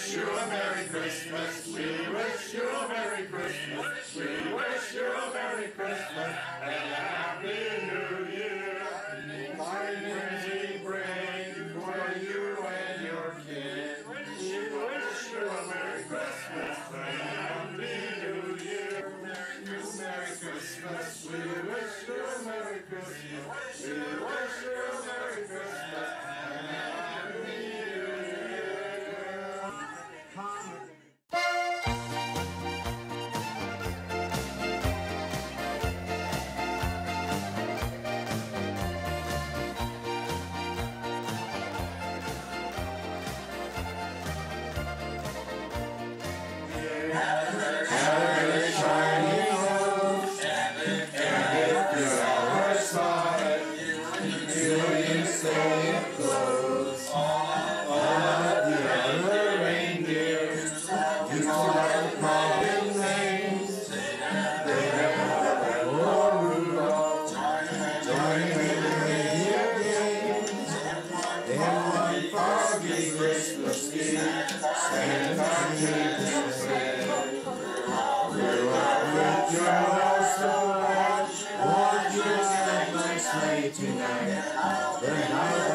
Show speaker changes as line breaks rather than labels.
wish you a Merry Christmas. We wish you a Merry Christmas. We wish you a Merry Christmas and a Happy New Year. Tidings we bring for you and your kids. We wish you a Merry Christmas and a Happy New Year. Merry Christmas. We wish you a Merry Christmas. We wish you a Merry Christmas and a Happy New Year.
Tonight, the night